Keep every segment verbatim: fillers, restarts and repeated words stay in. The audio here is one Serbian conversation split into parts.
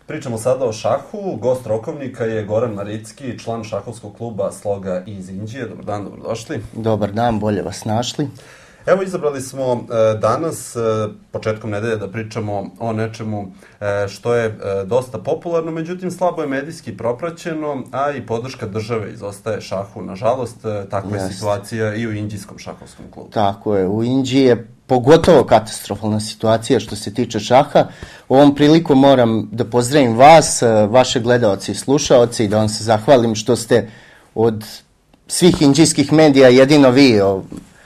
Pričamo sada o šahu. Gost Rokovnika je Goran Maricki, član šahovskog kluba Sloga iz Inđije. Dobar dan, dobrodošli. Dobar dan, bolje vas našli. Evo, izabrali smo e, danas, e, početkom nedelje, da pričamo o nečemu e, što je e, dosta popularno, međutim slabo je medijski propraćeno, a i podrška države izostaje šahu. Nažalost, e, takva je situacija i u Inđijskom šahovskom klubu. Tako je, u Inđiji je pogotovo katastrofalna situacija što se tiče šaha. Ovom prilikom moram da pozdravim vas, vaše gledaoci i slušaoci, i da vam se zahvalim što ste od svih inđijskih medija jedino vi o,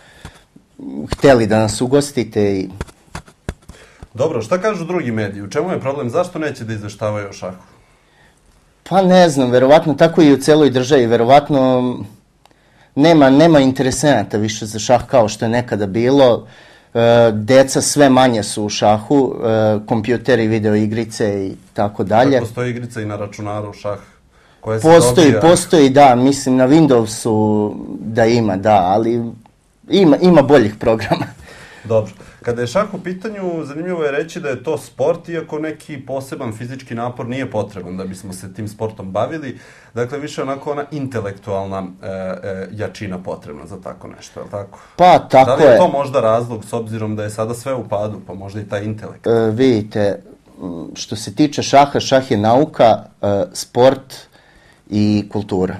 hteli da nas ugostite. I... Dobro, šta kažu drugi mediji? U čemu je problem? Zašto neće da izveštavaju o šahu? Pa ne znam, verovatno tako i u celoj državi. Verovatno nema, nema interesenata više za šah kao što je nekada bilo. E, deca sve manje su u šahu, e, kompjuteri, video igrice i tako dalje. Da, postoji igrica i na računaru šah? Koja se postoji, dobija... postoji, da, mislim na Windowsu da ima, da, ali ima, ima boljih programa. Dobro. Kada je šah u pitanju, zanimljivo je reći da je to sport, iako neki poseban fizički napor nije potreban da bismo se tim sportom bavili. Dakle, više onako ona intelektualna e, e, jačina potrebna za tako nešto, je li tako? Pa, tako je. Da li je to možda razlog, s obzirom da je sada sve u padu, pa možda i taj intelekt? E, vidite, što se tiče šaha, šah je nauka, e, sport i kultura.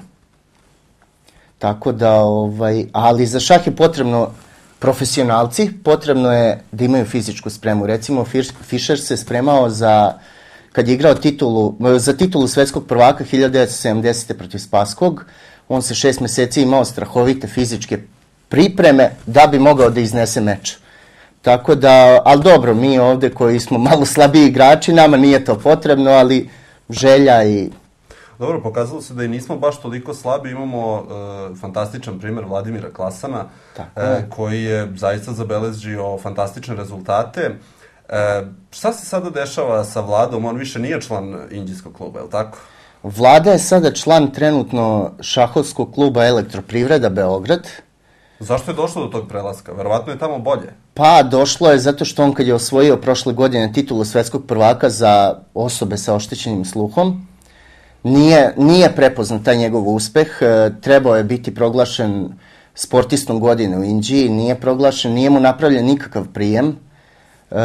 Tako da, ovaj, ali za šah je potrebno profesionalci, potrebno je da imaju fizičku spremu. Recimo, Fischer se spremao za, kad je igrao titulu, za titulu svetskog prvaka hiljadu devetsto sedamdesete protiv Spasskog, on se šest meseci imao strahovite fizičke pripreme da bi mogao da iznese meč. Tako da, ali dobro, mi ovde koji smo malo slabiji igrači, nama nije to potrebno, ali želja i... Dobro, pokazalo se da i nismo baš toliko slabi. Imamo e, fantastičan primjer Vladimira Klasana, e, koji je zaista zabeležio fantastične rezultate. E, šta se sada dešava sa Vladom? On više nije član Inđijskog kluba, je li tako? Vlada je sada član trenutno šahovskog kluba Elektroprivreda Beograd. Zašto je došlo do tog prelaska? Verovatno je tamo bolje. Pa, došlo je zato što on kad je osvojio prošle godine titulu svetskog prvaka za osobe sa oštećenim sluhom, Nije, nije prepoznat taj njegov uspeh, e, trebao je biti proglašen sportistom godine u Inđiji, nije proglašen, nije mu napravljen nikakav prijem e,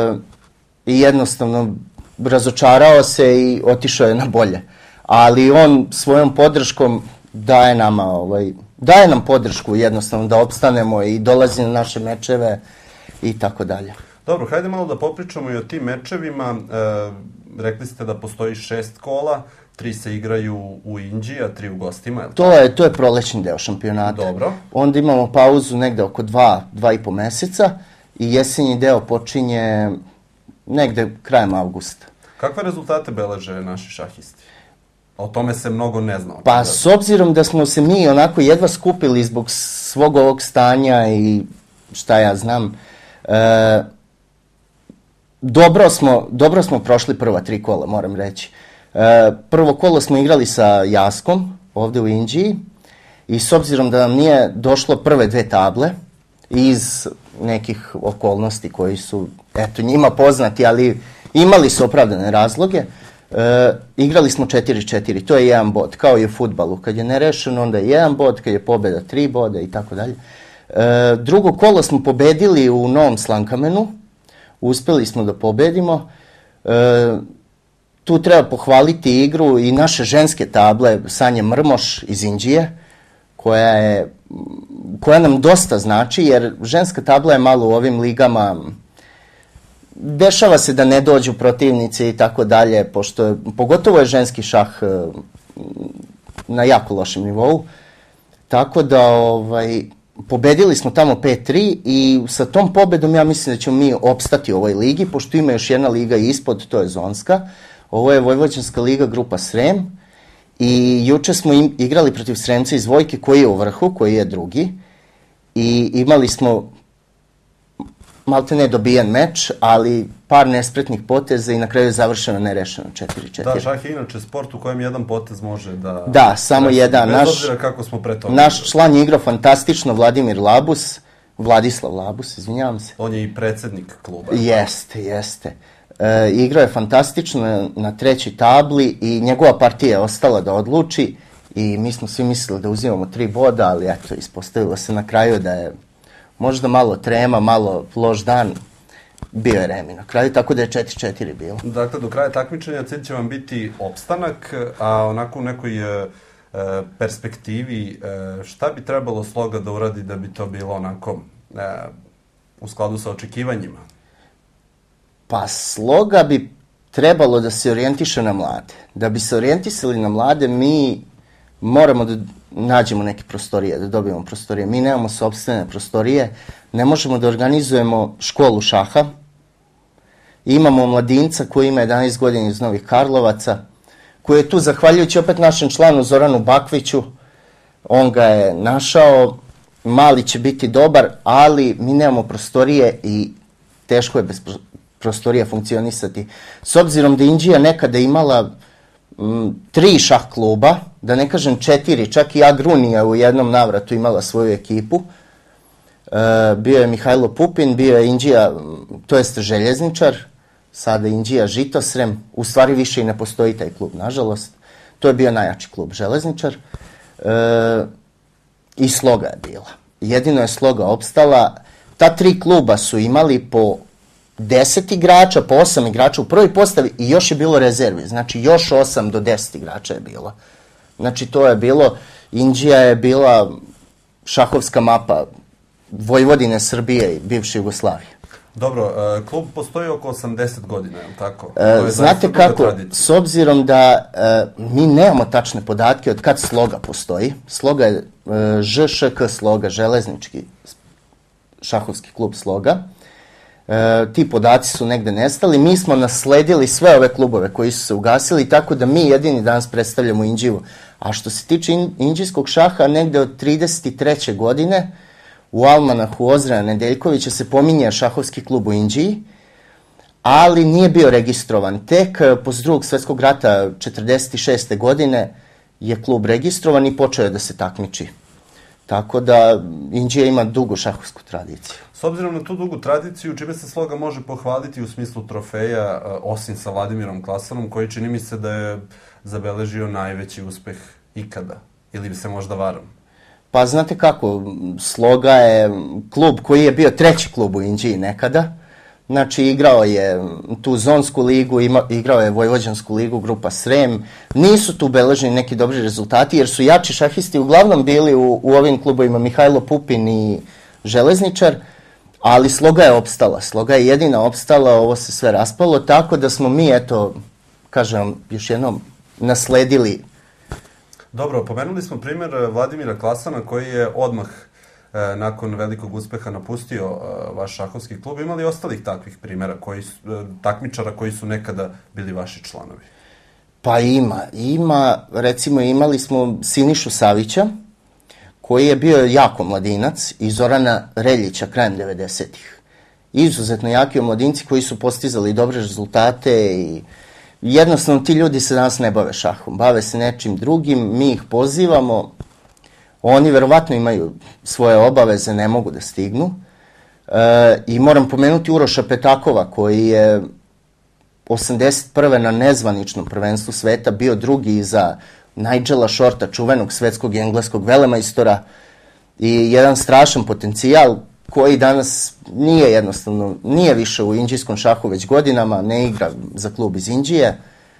i jednostavno razočarao se i otišao je na bolje. Ali on svojom podrškom daje nama, ovaj, daje nam podršku jednostavno da opstanemo i dolazi na naše mečeve i tako dalje. Dobro, hajde malo da popričamo i o tim mečevima. E, rekli ste da postoji šest kola, tri se igraju u Inđiji, a tri u gostima, je li? To je, to je prolećni deo šampionata. Dobro. Onda imamo pauzu negde oko dva, dva i po meseca i jesenji deo počinje negde krajem avgusta. Kakve rezultate beleže naši šahisti? O tome se mnogo ne zna. Pa, s obzirom da smo se mi onako jedva skupili zbog svog ovog stanja i šta ja znam, e, dobro smo, dobro smo prošli prva tri kola, moram reći. E, prvo kolo smo igrali sa Jaskom ovde u Inđiji i s obzirom da nam nije došlo prve dve table iz nekih okolnosti koji su, eto, njima poznati, ali imali su opravdane razloge, e, igrali smo četiri četiri, to je jedan bod, kao i u fudbalu. Kad je nerešeno, onda je jedan bod, kad je pobeda tri boda i tako dalje. E, drugo kolo smo pobedili u Novom Slankamenu, uspeli smo da pobedimo. E, Tu treba pohvaliti igru i naše ženske table, Sanje Mrmoš iz Inđije, koja, je, koja nam dosta znači, jer ženska tabla je malo u ovim ligama, dešava se da ne dođu protivnici i tako dalje, pošto je, pogotovo je ženski šah na jako lošem nivou. Tako da ovaj, pobedili smo tamo pet tri i sa tom pobedom ja mislim da ćemo mi opstati u ovoj ligi, pošto ima još jedna liga ispod, to je zonska. Ovo je Vojvođanska liga grupa Srem i juče smo im, igrali protiv Sremca iz Vojke koji je u vrhu, koji je drugi i imali smo malte ne dobijen meč, ali par nespretnih poteza i na kraju je završeno nerešeno četiri četiri. Da, šah je inače sport u kojem jedan potez može da... Da, samo da, jedan. Bez naš, obzira kako smo pre toga. Naš član je igrao fantastično, Vladimir Labus, Vladislav Labus, izvinjavam se. On je i predsednik kluba. Jeste, jeste. E, igrao je fantastično na trećoj tabli i njegova partija je ostala da odluči i mi smo svi mislili da uzimamo tri boda, ali eto, ispostavilo se na kraju da je možda malo trema, malo loš dan, bio je remi na kraju, tako da je četiri četiri bilo. Dakle, do kraja takmičenja cilj će vam biti opstanak, a onako u nekoj e, perspektivi e, šta bi trebalo Sloga da uradi da bi to bilo onako e, u skladu sa očekivanjima? Pa Sloga bi trebalo da se orijentiše na mlade. Da bi se orijentisali na mlade, mi moramo da nađemo neke prostorije, da dobijemo prostorije. Mi nemamo sopstvene prostorije, ne možemo da organizujemo školu šaha. Imamo mladinca koji ima jedanaest godina iz Novih Karlovaca, koji je tu zahvaljujući opet našem članu Zoranu Bakviću. On ga je našao, mali će biti dobar, ali mi nemamo prostorije i teško je bez prostorija funkcionisati. S obzirom da Inđija nekada imala m, tri šah kluba, da ne kažem četiri, čak i Agrunija u jednom navratu imala svoju ekipu. E, bio je Mihajlo Pupin, bio je Inđija, to jest Željezničar, sada Inđija Žitosrem, u stvari više i ne postoji taj klub, nažalost. To je bio najjači klub, Železničar. E, I Sloga je bila. Jedino je Sloga opstala. Ta tri kluba su imali po deset igrača, po osam igrača u prvoj postavi i još je bilo rezervi. Znači još osam do deset igrača je bilo. Znači to je bilo, Inđija je bila šahovska mapa Vojvodine, Srbije i bivše Jugoslavije. Dobro, e, klub postoji oko osamdeset godina, je li tako? E, znate kako, s obzirom da e, mi nemamo tačne podatke od kad Sloga postoji, Sloga je e, Ž Š K Sloga, železnički šahovski klub Sloga, e, ti podaci su negde nestali, mi smo nasledili sve ove klubove koji su se ugasili, tako da mi jedini danas predstavljamo Inđiju. A što se tiče in, inđijskog šaha, negde od trideset treće godine, u almanahu Ozreja Nedeljkovića se pominje šahovski klub u Inđiji, ali nije bio registrovan. Tek posle drugog svetskog rata četrdeset šeste godine je klub registrovan i počeo je da se takmiči. Tako da Inđija ima dugu šahovsku tradiciju. S obzirom na tu dugu tradiciju, čime se Sloga može pohvaliti u smislu trofeja, osim sa Vladimirom Klasanom, koji čini mi se da je zabeležio najveći uspeh ikada? Ili bi se možda varam? Pa znate kako, Sloga je klub koji je bio treći klub u Inđiji nekada. Znači igrao je tu zonsku ligu, ima, igrao je Vojvođansku ligu, grupa Srem. Nisu tu beleženi neki dobri rezultati jer su jači šahisti uglavnom bili u, u ovim klubovima Mihajlo Pupin i Železničar, ali Sloga je opstala. Sloga je jedina opstala, ovo se sve raspalo, tako da smo mi, eto, kažem još jednom, nasledili. Dobro, pomenuli smo primjer Vladimira Klasana koji je odmah e, nakon velikog uspeha napustio e, vaš šahovski klub. Ima li ostalih takvih primjera, koji su, e, takmičara koji su nekada bili vaši članovi? Pa ima. Ima, recimo imali smo Sinišu Savića, koji je bio jako mladinac, i Zorana Reljića krajem devedesetih. Izuzetno jaki mladinci koji su postizali dobre rezultate i jednostavno ti ljudi se danas ne bave šahom, bave se nečim drugim, mi ih pozivamo, oni verovatno imaju svoje obaveze, ne mogu da stignu. E, I moram pomenuti Uroša Petakova koji je osamdeset prve na nezvaničnom prvenstvu sveta bio drugi iza Nigela Shorta, čuvenog svetskog i engleskog velemajstora, i jedan strašan potencijal koji danas nije jednostavno, nije više u inđijskom šahu već godinama, ne igra za klub iz Inđije,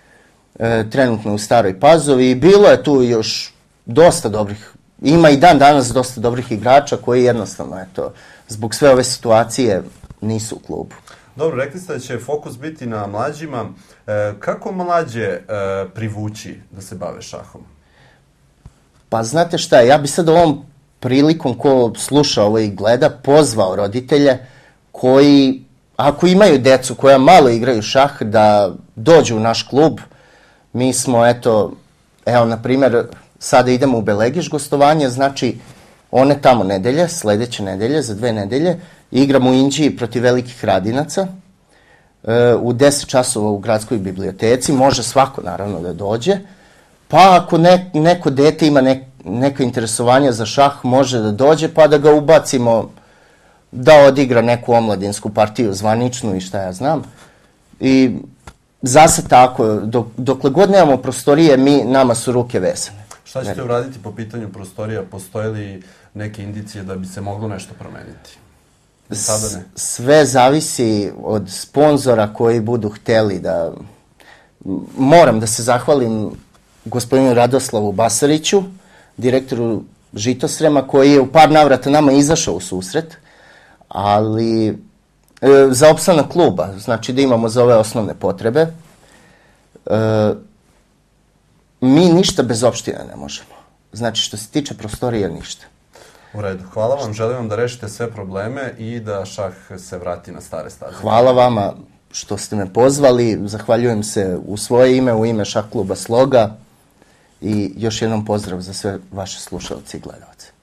e, trenutno u Staroj Pazovi, i bilo je tu još dosta dobrih, ima i dan danas dosta dobrih igrača koji jednostavno, eto, zbog sve ove situacije nisu u klubu. Dobro, rekli ste da će fokus biti na mlađima. E, kako mlađe e, privući da se bave šahom? Pa znate šta, ja bi sad ovom prilikom ko sluša ovo i gleda pozvao roditelje koji, ako imaju decu koja malo igraju šah, da dođu u naš klub. Mi smo, eto, evo, na primjer, sada idemo u Belegiš gostovanje, znači one tamo nedelje, sledeće nedelje, za dve nedelje, igramo u Inđiji protiv Velikih Radinaca, e, u deset časova u gradskoj biblioteci, može svako naravno da dođe, pa ako ne, neko dete ima nek, neka interesovanja za šah, može da dođe pa da ga ubacimo da odigra neku omladinsku partiju zvaničnu i šta ja znam. I za sad tako, dok, dokle god nemamo prostorije, mi, nama su ruke vezane. Šta ćete uraditi po pitanju prostorija? Postoje li neke indicije da bi se moglo nešto promeniti? Sada ne. Sve zavisi od sponzora koji budu hteli da... Moram da se zahvalim gospodinu Radoslavu Basariću, direktoru Žitosrema, koji je u par navrata nama izašao u susret, ali e, za opstanak kluba, znači da imamo za ove osnovne potrebe. E, mi ništa bez opštine ne možemo. Znači što se tiče prostorija ništa. U redu, hvala vam, želim vam da rešite sve probleme i da šah se vrati na stare staze. Hvala vama što ste me pozvali, zahvaljujem se u svoje ime, u ime šah kluba Sloga i još jednom pozdrav za sve vaše slušalce i gledalce.